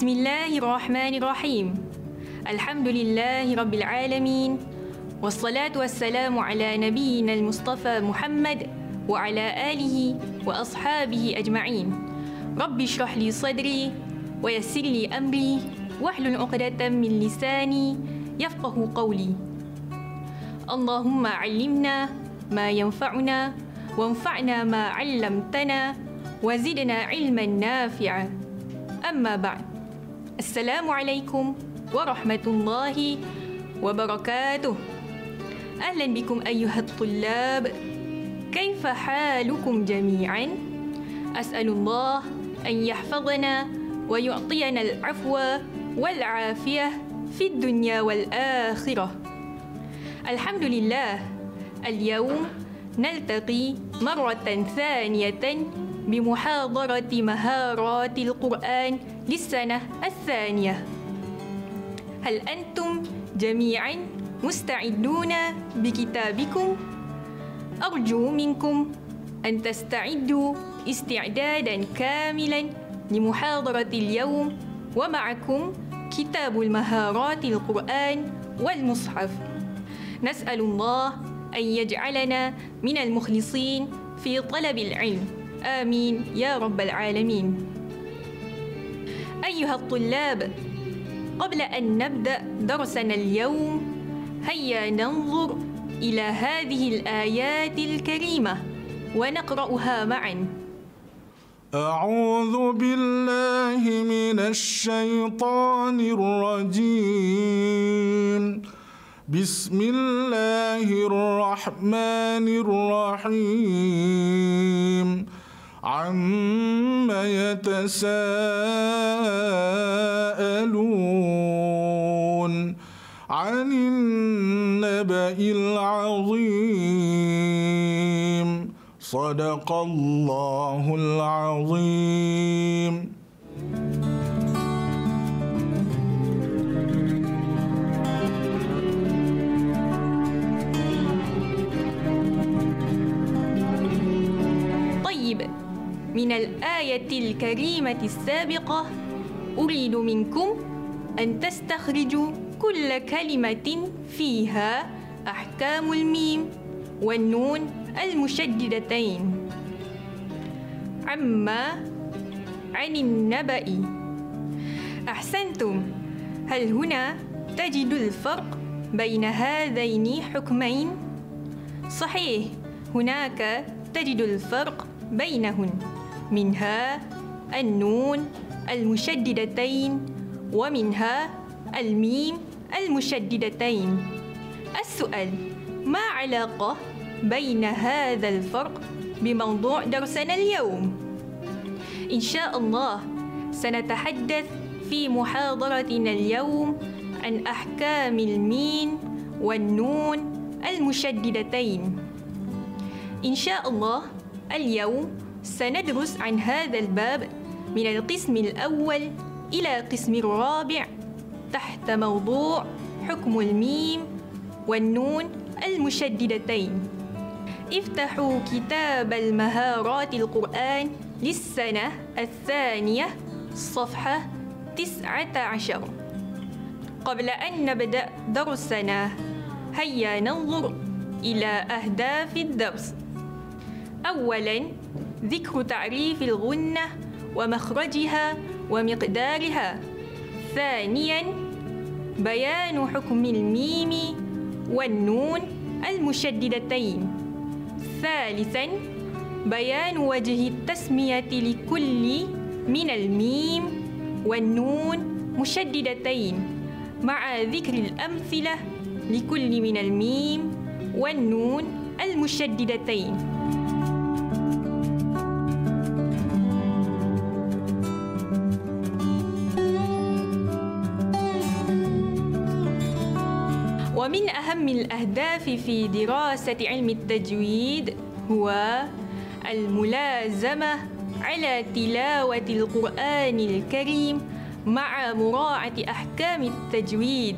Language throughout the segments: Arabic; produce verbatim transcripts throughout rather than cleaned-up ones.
Bismillahirrahmanirrahim. Alhamdulillahi Rabbil Alamin. Wassalatu wassalamu ala nabiyyina al-Mustafa Muhammad wa ala alihi wa ashabihi ajma'in. Rabbi shrah li sadri wa yassir li amri wahlul 'uqdatam min lisani yafqahu qawli. Allahumma 'allimna ma yanfa'una wanfa'na ma 'allamtana wa zidna 'ilman nafi'a. Amma ba'd. Assalamualaikum warahmatullahi wabarakatuh. Ahlan bikum ayyuhat tullab. Kaifa halukum jami'an? As'alullah an yahfazana wa yu'tiyana al-'afwa wal-'afiyah fid dunya wal-akhirah. Alhamdulillah. Al-yawm naltaqi marratan thaniyatan بمحاضرة مهارات القرآن للسنة الثانية. هل أنتم جميعا مستعدون بكتابكم؟ أرجو منكم أن تستعدوا استعدادا كاملا لمحاضرة اليوم ومعكم كتاب المهارات القرآن والمصحف. نسأل الله أن يجعلنا من المخلصين في طلب العلم. آمين يا رب العالمين. أيها الطلاب، قبل أن نبدأ درسنا اليوم هيا ننظر إلى هذه الآيات الكريمة ونقرأها معا. أعوذ بالله من الشيطان الرجيم. بسم الله الرحمن الرحيم. عما يتساءلون عن النبأ العظيم. صدق الله العظيم. من الآية الكريمة السابقة أريد منكم أن تستخرجوا كل كلمة فيها أحكام الميم والنون المشددتين. عما عن النبأ. أحسنتم. هل هنا تجد الفرق بين هذين حكمين؟ صحيح، هناك تجد الفرق بينهن، منها النون المشددتين ومنها الميم المشددتين. السؤال: ما علاقة بين هذا الفرق بموضوع درسنا اليوم؟ إن شاء الله سنتحدث في محاضرتنا اليوم عن أحكام الميم والنون المشددتين. إن شاء الله اليوم سندرس عن هذا الباب من القسم الأول إلى القسم الرابع تحت موضوع حكم الميم والنون المشددتين. افتحوا كتاب المهارات القرآن للسنة الثانية صفحة تسعة عشر. قبل أن نبدأ درسنا هيا ننظر إلى أهداف الدرس. أولاً، ذكر تعريف الغنة ومخرجها ومقدارها. ثانياً، بيان حكم الميم والنون المشددتين. ثالثاً، بيان وجه التسمية لكل من الميم والنون مشددتين مع ذكر الأمثلة لكل من الميم والنون المشددتين. ومن أهم الأهداف في دراسة علم التجويد هو الملازمة على تلاوة القرآن الكريم مع مراعاة أحكام التجويد.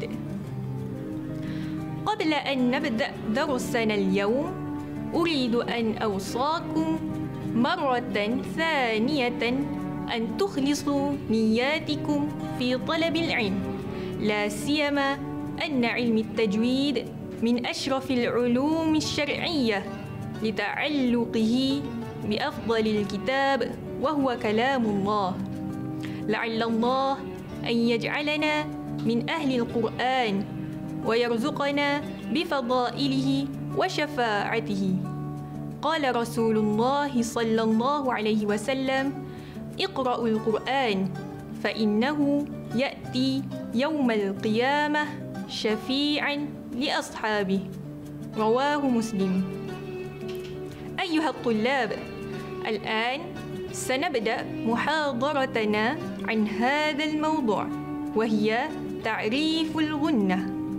قبل أن نبدأ درسنا اليوم أريد أن أوصاكم مرة ثانية أن تخلصوا نياتكم في طلب العلم، لا سيما أن علم التجويد من أشرف العلوم الشرعية لتعلقه بأفضل الكتاب وهو كلام الله. لعل الله أن يجعلنا من أهل القرآن ويرزقنا بفضائله وشفاعته. قال رسول الله صلى الله عليه وسلم: اقرأوا القرآن فإنه يأتي يوم القيامة شفيعا لأصحابه. رواه مسلم. أيها الطلاب، الآن سنبدأ محاضرتنا عن هذا الموضوع، وهي تعريف الغنة.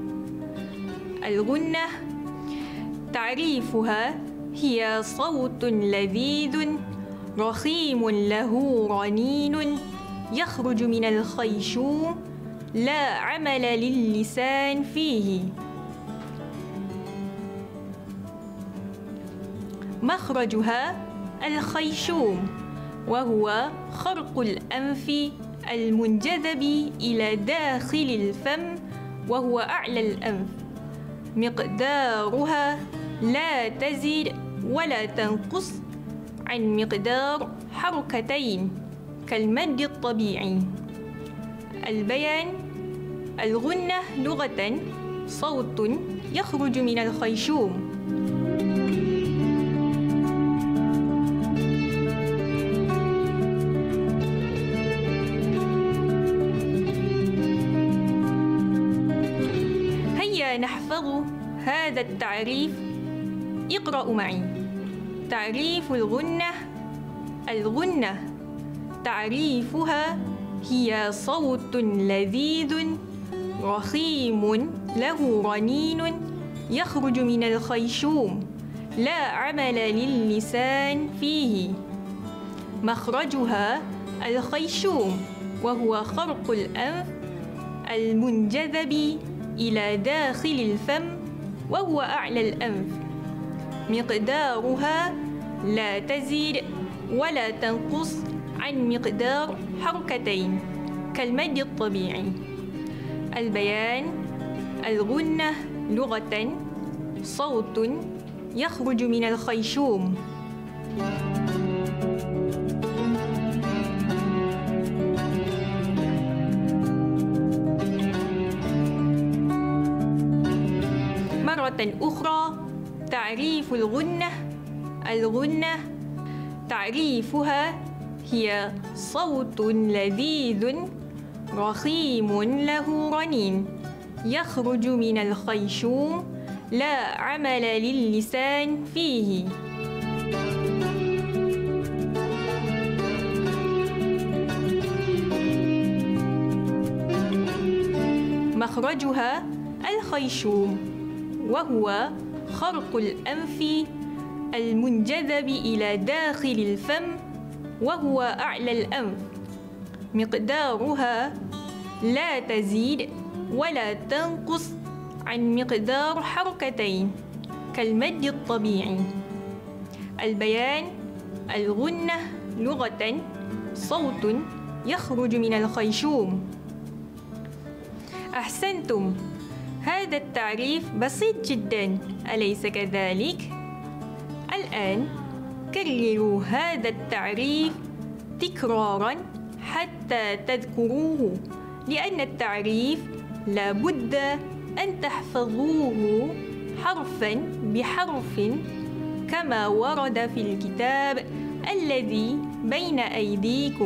الغنة تعريفها هي صوت لذيذ رخيم له رنين يخرج من الخيشوم لا عمل للسان فيه. مخرجها الخيشوم، وهو خرق الأنف المنجذب إلى داخل الفم وهو أعلى الأنف. مقدارها لا تزيد ولا تنقص عن مقدار حركتين كالمد الطبيعي. البيان: الغنة لغة صوت يخرج من الخيشوم. هيا نحفظ هذا التعريف. اقرأوا معي. تعريف الغنة: الغنة تعريفها هي صوت لذيذ رخيم له رنين يخرج من الخيشوم لا عمل للسان فيه. مخرجها الخيشوم، وهو خرق الأنف المنجذب إلى داخل الفم وهو أعلى الأنف. مقدارها لا تزيد ولا تنقص عن مقدار حركتين كالمد الطبيعي. البيان: الغنة لغة صوت يخرج من الخيشوم. مرة أخرى، تعريف الغنة: الغنة تعريفها هي صوت لذيذ رخيم له رنين يخرج من الخيشوم لا عمل للسان فيه. مخرجها الخيشوم، وهو خرق الأنف المنجذب إلى داخل الفم وهو أعلى الأنف. مقدارها لا تزيد ولا تنقص عن مقدار حركتين كالمد الطبيعي. البيان: الغنة لغة صوت يخرج من الخيشوم. أحسنتم، هذا التعريف بسيط جدا، أليس كذلك؟ الآن كرروا هذا التعريف تكراراً حتى تذكروه، لأن التعريف لا بد أن تحفظوه حرفاً بحرف كما ورد في الكتاب الذي بين أيديكم.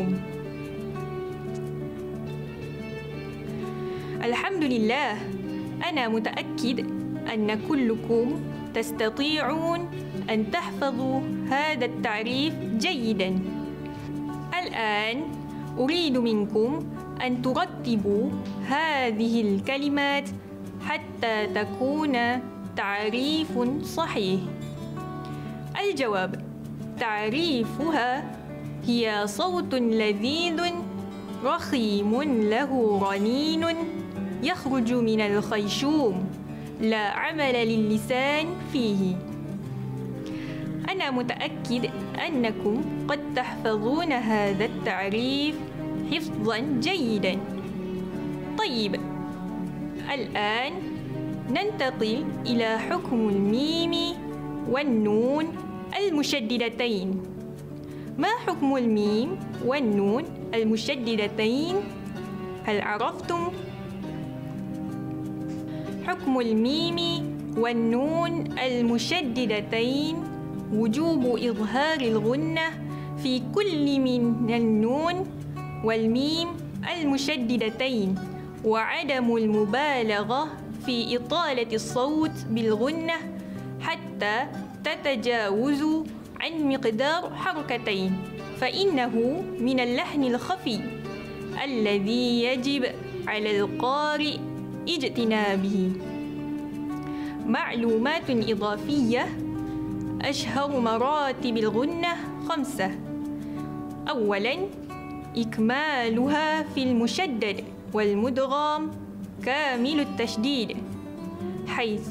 الحمد لله، أنا متأكد أن كلكم تستطيعون أن تحفظوا هذا التعريف جيداً. الآن أريد منكم أن ترتبوا هذه الكلمات حتى تكون تعريف صحيح. الجواب: تعريفها هي صوت لذيذ رخيم له رنين يخرج من الخيشوم لا عمل للسان فيه. أنا متأكد أنكم قد تحفظون هذا التعريف حفظا جيدا. طيب، الآن ننتقل إلى حكم الميم والنون المشددتين. ما حكم الميم والنون المشددتين؟ هل عرفتم؟ حكم الميم والنون المشددتين وجوب إظهار الغنة في كل من النون والميم المشددتين، وعدم المبالغة في إطالة الصوت بالغنة حتى تتجاوز عن مقدار حركتين، فإنه من اللحن الخفي الذي يجب على القارئ اجتنابه. معلومات إضافية: أشهر مراتب الغنة خمسة. أولاً، إكمالها في المشدد والمدغم كامل التشديد، حيث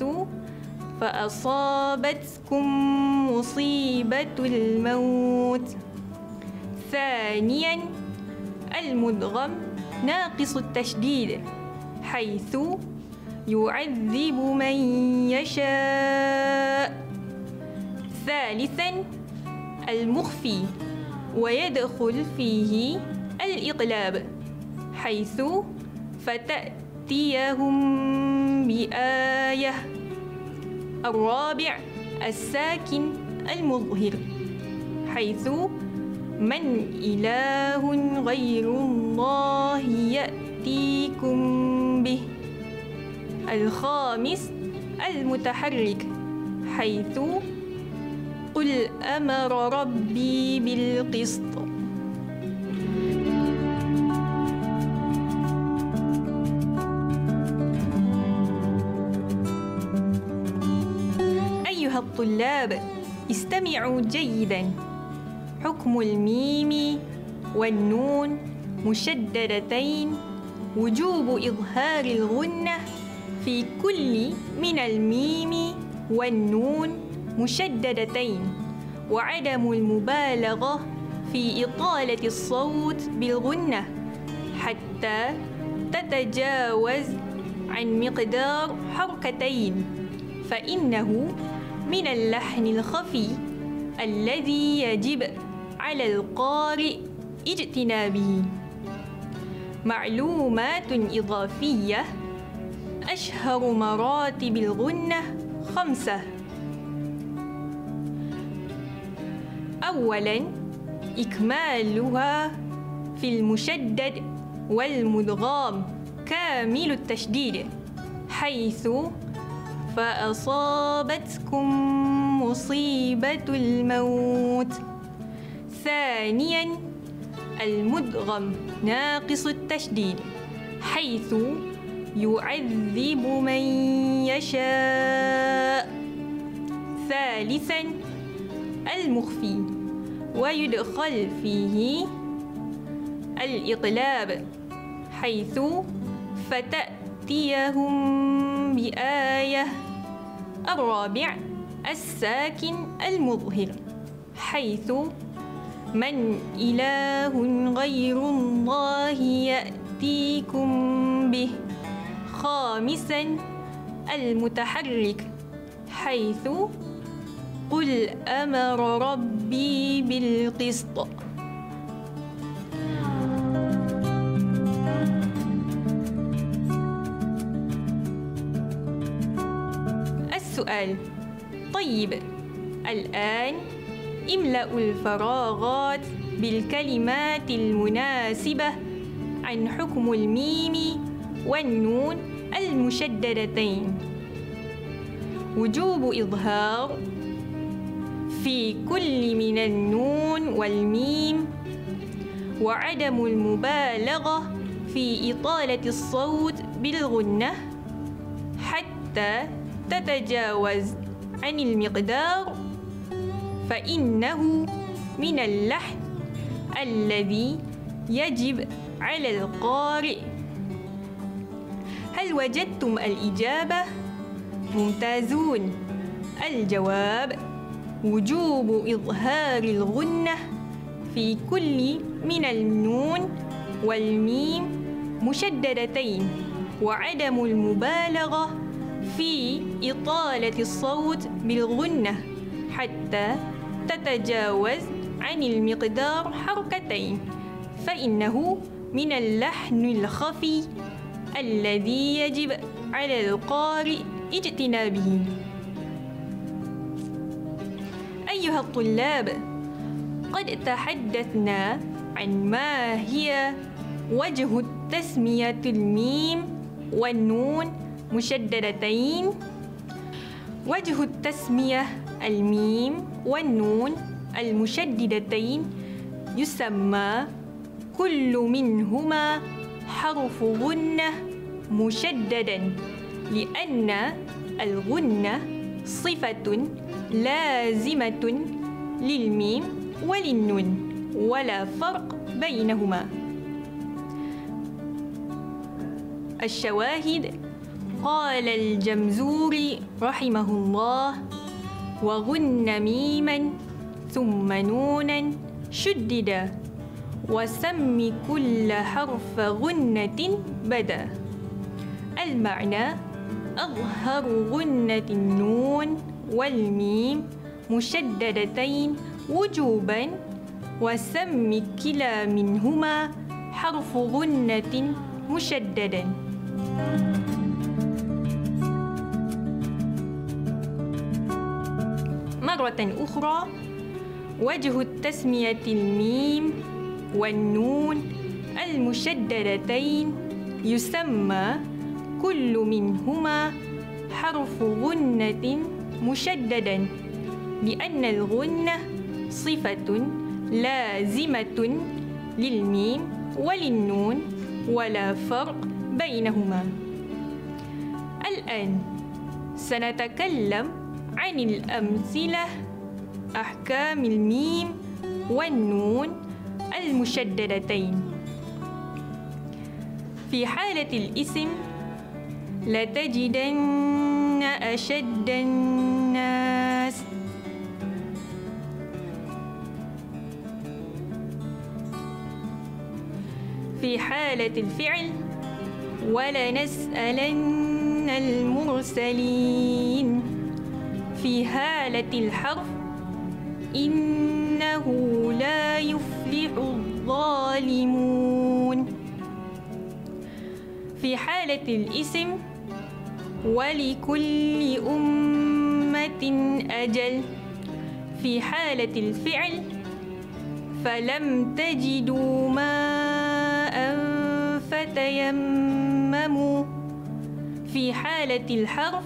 فأصابتكم مصيبة الموت. ثانياً، المدغم ناقص التشديد، حيث يعذب من يشاء. ثالثاً، المخفي ويدخل فيه الإقلاب، حيث فتأتيهم بآية. الرابع، الساكن المظهر، حيث من إله غير الله يأتيكم به. الخامس، المتحرك، حيث قل أمر ربي بالقسط. أيها الطلاب، استمعوا جيدا. حكم الميم والنون مشددتين وجوب إظهار الغنة في كل من الميم والنون مشددتين، وعدم المبالغة في إطالة الصوت بالغنة حتى تتجاوز عن مقدار حركتين، فإنه من اللحن الخفي الذي يجب على القارئ اجتنابه. معلومات إضافية: أشهر مراتب الغنة خمسة. أولاً، إكمالها في المشدد والمدغام كامل التشديد، حيث فأصابتكم مصيبة الموت. ثانياً، المدغم ناقص التشديد، حيث يعذب من يشاء. ثالثاً، المخفي ويدخل فيه الإقلاب، حيث فتأتيهم بآية. الرابع، الساكن المظهر، حيث من إله غير الله يأتيكم به. خامساً، المتحرك، حيث قل أمر ربي بالقسط. السؤال: طيب، الآن املأوا الفراغات بالكلمات المناسبة عن حكم الميم والنون المشددتين. وجوب إظهار في كل من النون والميم، وعدم المبالغة في إطالة الصوت بالغنة حتى تتجاوز عن المقدار، فإنه من اللحن الذي يجب على القارئ. هل وجدتم الإجابة؟ ممتازون. الجواب: وجوب إظهار الغنة في كل من النون والميم مشددتين، وعدم المبالغة في إطالة الصوت بالغنة حتى تتجاوز عن المقدار حركتين، فإنه من اللحن الخفي الذي يجب على القارئ اجتنابه. أيها الطلاب، قد تحدثنا عن ما هي وجه التسمية الميم والنون مشددتين. وجه التسمية الميم والنون المشددتين يسمى كل منهما حرف غنة مشددا، لأن الغنة صفة لازمة للميم وللنون ولا فرق بينهما. الشواهد: قال الجمزوري رحمه الله: وغن ميما ثم نونا شددا، وسم كل حرف غنة بدا. المعنى: أظهر غنة النون والميم مشددتين وجوبا، وسم كلا منهما حرف غنة مشددا. مرة أخرى: وجه التسمية الميم والنون المشددتين يسمى كل منهما حرف غنة مشددا، لأن الغنة صفة لازمة للميم وللنون ولا فرق بينهما. الآن سنتكلم عن الأمثلة، أحكام الميم والنون المشددتين. في حالة الاسم: لتجدن أشد الناس. في حالة الفعل: ولنسألن المرسلين. في حالة الحرف: إنه لا يفلح الظالمون. في حالة الاسم: ولكل أمة أجل. في حالة الفعل: فلم تجدوا ماء فتيمموا. في حالة الحرف: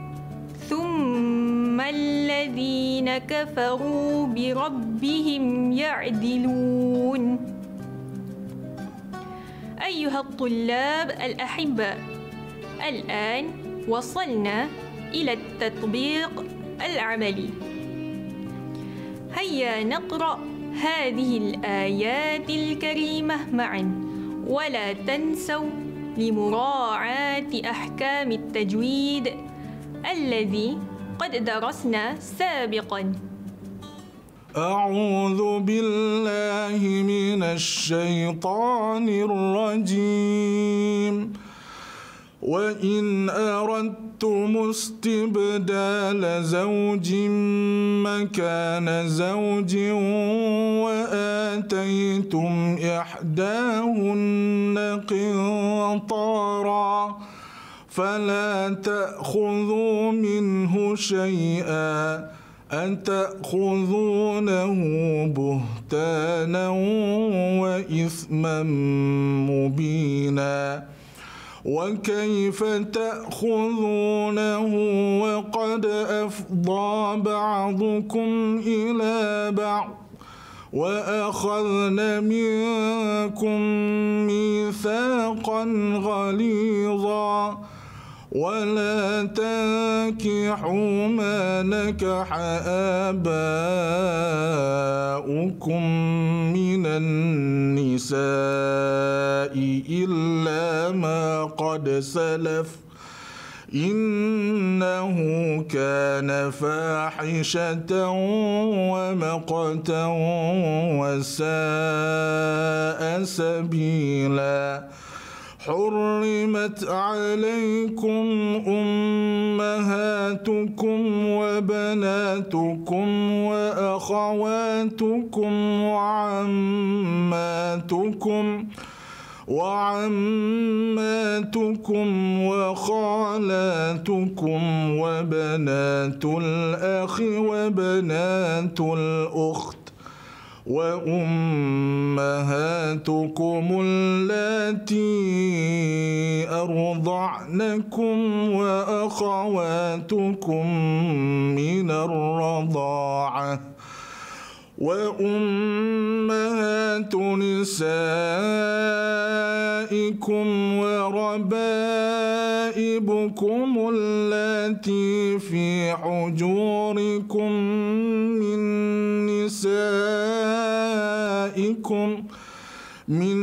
ثم الذين كفروا بربهم يعدلون. أيها الطلاب الأحباء، الآن وصلنا إلى التطبيق العملي. هيا نقرأ هذه الآيات الكريمة معا، ولا تنسوا لمراعاة أحكام التجويد الذي قد درسنا سابقا. أعوذ بالله من الشيطان الرجيم. وإن أردتم استبدال زوج مكان زوج وآتيتم إحداهن قنطارا فلا تأخذوا منه شيئا أتأخذونه بهتانا وإثما مبينا وكيف تأخذونه وقد أفضى بعضكم إلى بعض وأخذن منكم ميثاقا غليظا ولا تنكحوا ما نكح آباؤكم من النساء إلا ما قد سلف إنه كان فاحشة ومقتا وساء سبيلا حرمت عليكم أمهاتكم وبناتكم وأخواتكم وعماتكم وعماتكم وخالاتكم وبنات الأخ وبنات الأخت وأمهاتكم اللاتي أرضعنكم وأخواتكم من الرضاعة وأمهات نسائكم وربائبكم اللاتي في حجوركم من نسائكم من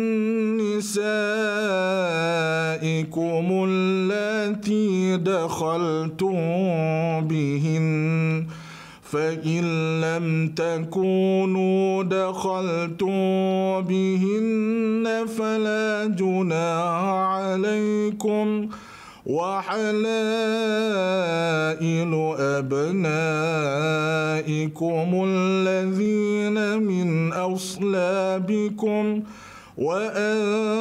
نسائكم اللاتي دخلتم بهن فإن لم تكونوا دخلتم بهن فلا جناح عليكم وحلائل أبنائكم الذين من أصلابكم وأن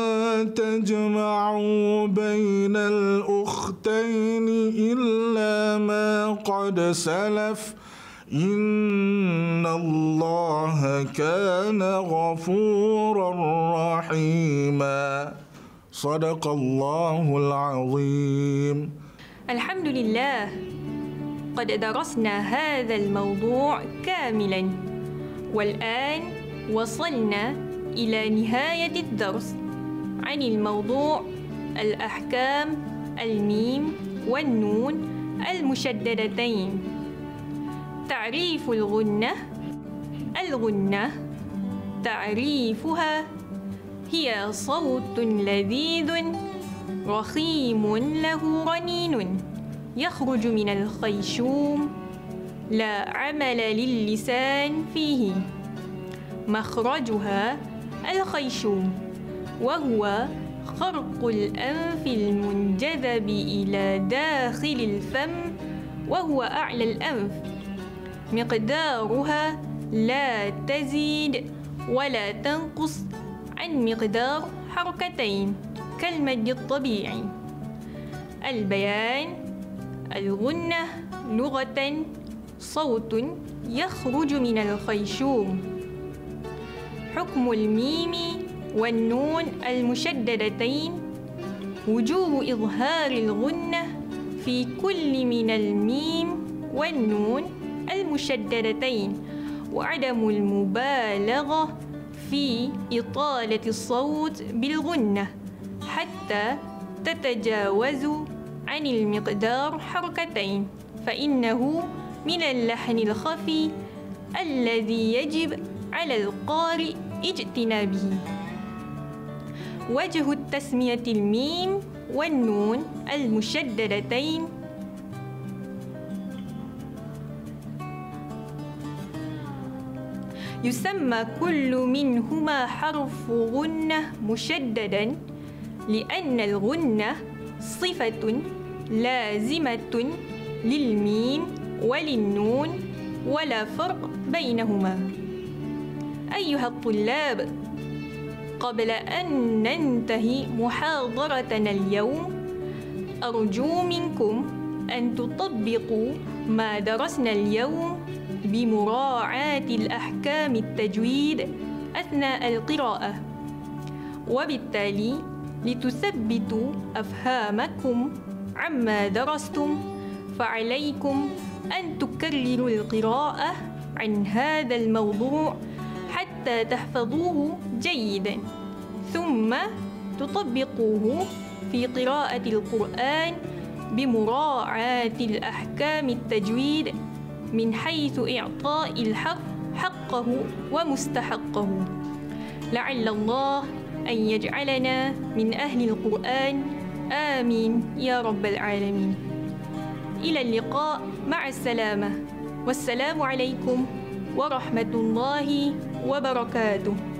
تجمعوا بين الأختين إلا ما قد سلف إن الله كان غفورا رحيما صدق الله العظيم. الحمد لله، قد درسنا هذا الموضوع كاملا، والآن وصلنا إلى نهاية الدرس عن الموضوع الأحكام الميم والنون المشددتين. تعريف الغنة. الغنة تعريفها هي صوت لذيذ رخيم له رنين يخرج من الخيشوم لا عمل للسان فيه، مخرجها الخيشوم وهو خرق الأنف المنجذب إلى داخل الفم وهو أعلى الأنف. مقدارها لا تزيد ولا تنقص عن مقدار حركتين كالمد الطبيعي. البيان. الغنة لغة صوت يخرج من الخيشوم. حكم الميم والنون المشددتين وجوب إظهار الغنة في كل من الميم والنون المشددتين وعدم المبالغة في إطالة الصوت بالغنة حتى تتجاوز عن المقدار حركتين، فإنه من اللحن الخفي الذي يجب على القارئ اجتنابه. وجه التسمية الميم والنون المشددتين. يسمى كل منهما حرف غنة مشددا لأن الغنة صفة لازمة للميم وللنون ولا فرق بينهما. أيها الطلاب، قبل أن ننتهي محاضرتنا اليوم أرجو منكم أن تطبقوا ما درسنا اليوم بمراعاة الأحكام التجويد أثناء القراءة، وبالتالي لتثبتوا أفهامكم عما درستم فعليكم أن تكرروا القراءة عن هذا الموضوع حتى تحفظوه جيدا، ثم تطبقوه في قراءة القرآن بمراعاة الأحكام التجويد من حيث إعطاء الحرف حقه ومستحقه. لعل الله أن يجعلنا من أهل القرآن آمين يا رب العالمين. إلى اللقاء، مع السلامة، والسلام عليكم ورحمة الله وبركاته.